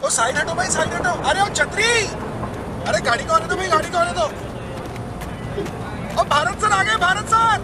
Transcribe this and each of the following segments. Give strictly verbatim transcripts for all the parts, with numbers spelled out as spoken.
ओ side हटो भाई, side हटो। अरे ओ छतरी, अरे गाड़ी को आने दो भाई, गाड़ी को आने दो। ओ भारत सर आ गए, भारत सर।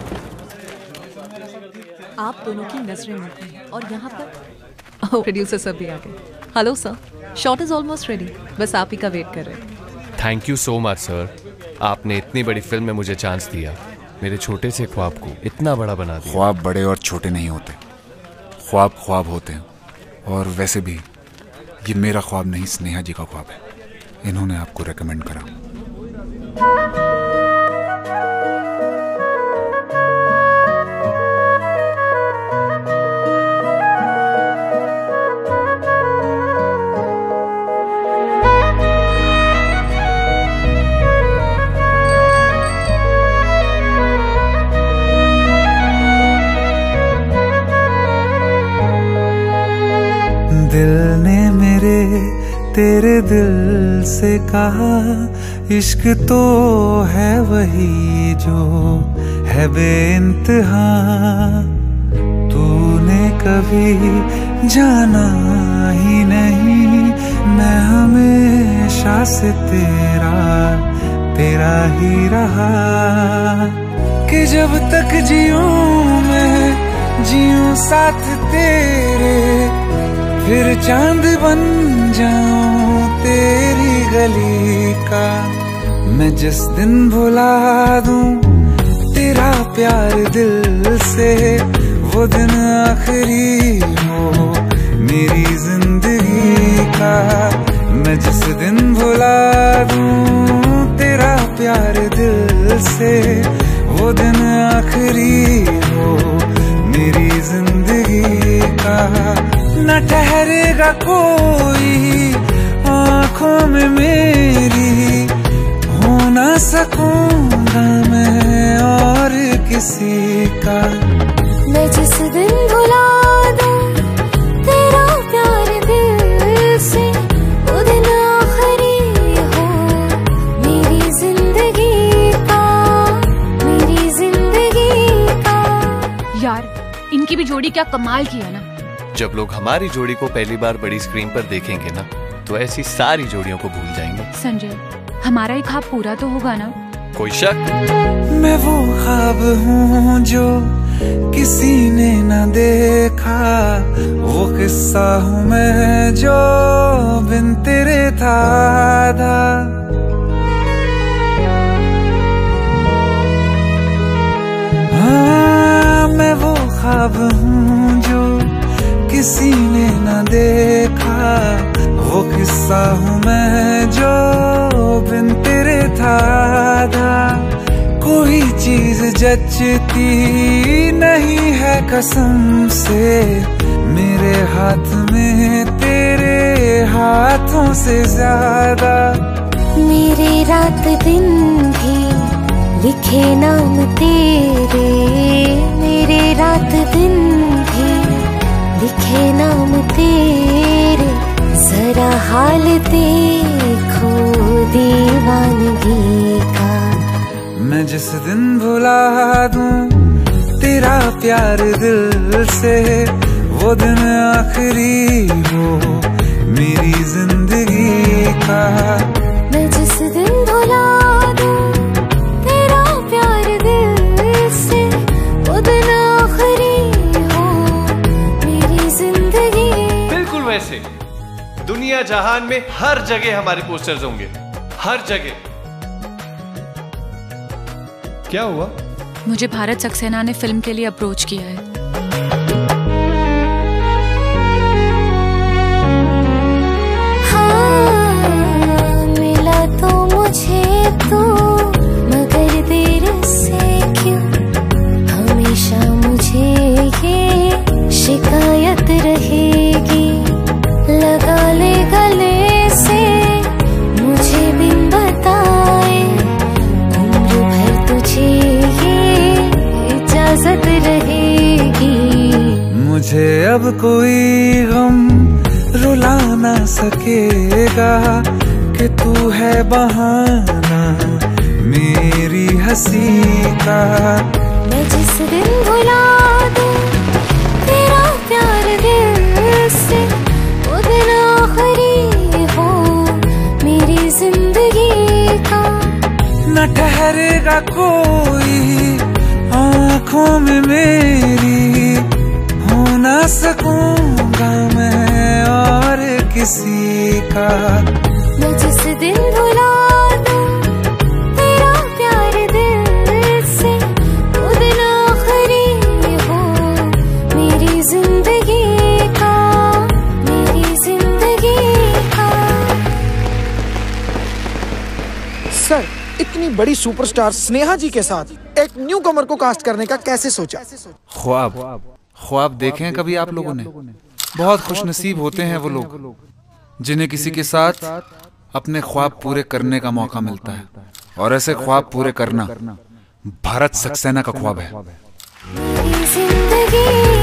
आप दोनों की नजरें मिलती हैं और यहाँ पर प्रोड्यूसर सब भी आ गए। Hello sir, shot is almost ready, बस आप ही का वेट कर रहे हैं। Thank you so much sir, आपने इतनी बड़ी फिल्म में मुझे चांस दिया, मेरे छोटे से ख्वाब को इतना बड़ा बना दिया। ख्वाब बड़े और छोटे नहीं होते, ख्वाब ख्वाब होते हैं। और वैसे भी ये मेरा ख्वाब नहीं, स्नेहा जी का ख्वाब है, इन्होंने आपको रेकमेंड करा। दिल ने मेरे तेरे दिल से कहा, इश्क तो है वही जो है बेइंतहा। तूने कभी जाना ही नहीं, मैं हमेशा से तेरा तेरा ही रहा। कि जब तक जीऊं मैं जीऊं साथ तेरे, फिर चांद बन जाऊं तेरी गली का। मैं जिस दिन भुला दूं तेरा प्यार दिल से, वो दिन आखिरी हो मेरी जिंदगी का। मैं जिस दिन भुला दूं तेरा प्यार दिल से, वो दिन आखिरी हो मेरी जिंदगी का। न ठहरेगा कोई आँखों में मेरी, हो ना सकूंगा मैं और किसी का। मैं जिस दिन भुला दूं तेरा प्यार दिल से, वो दिन आखिरी हो मेरी जिंदगी का, मेरी जिंदगी का। यार इनकी भी जोड़ी क्या कमाल की है ना। जब लोग हमारी जोड़ी को पहली बार बड़ी स्क्रीन पर देखेंगे ना, तो ऐसी सारी जोड़ियों को भूल जाएंगे। संजय, हमारा एक ख्वाब पूरा तो होगा ना? कोई शक? मैं वो ख्वाब हूँ जो किसी ने न देखा, वो किस्सा हूँ मैं जो बिन तेरे था आधा। हाँ, मैं वो ख्वाब हूँ जो किसी ने न देखा, वो किस्सा हूँ मैं जो बिन तेरे था आधा। कोई चीज जचती नहीं है कसम से, मेरे हाथ में तेरे हाथों से ज्यादा। मेरे रात दिन भी लिखे नाम तेरे, मेरे रात दिन भी लिखे नाम तेरे। जरा हाल देखो दीवानगी का। मैं जिस दिन भुला दूं तेरा प्यार दिल से, वो दिन आखिरी हो मेरी जिंदगी का। मैं जिस दिन भुला दूं तेरा प्यार दिल से, वो दिन आखिरी हो मेरी जिंदगी। बिल्कुल वैसे दुनिया जहान में हर जगह हमारे पोस्टर्स होंगे, हर जगह। क्या हुआ? मुझे भारत सक्सेना ने फिल्म के लिए अप्रोच किया है। हाँ, मिला तो मुझे तो, मगर देर से क्यों हमेशा मुझे ये शिकायत रहेगी। लगा ले गले से मुझे बिन बताए, उम्र भर तुझे ये इजाजत रहेगी। मुझे अब कोई गम रुला ना सकेगा, कि तू है बहाना मेरी हंसी का। मैं जिस दिन भुला दूं तेरा प्यार दिल से, वो दिन आखिरी ठहरेगा कोई आंखों में मेरी, हो ना सकूंगा मैं और किसी का। मैं जिस दिन भुला दूं तेरा प्यार दिल से, वो दिन आखिरी हो मेरी जिंदगी का, मेरी जिंदगी का। सर, इतनी बड़ी सुपरस्टार स्नेहा जी के साथ एक न्यू कमर को कास्ट करने का कैसे सोचा? ख्वाब ख्वाब देखे हैं कभी आप लोगों ने? बहुत खुशनसीब होते हैं वो लोग जिन्हें किसी के साथ अपने ख्वाब पूरे करने का मौका मिलता है, और ऐसे ख्वाब पूरे करना भारत सक्सेना का ख्वाब है। मेरी जिंदगी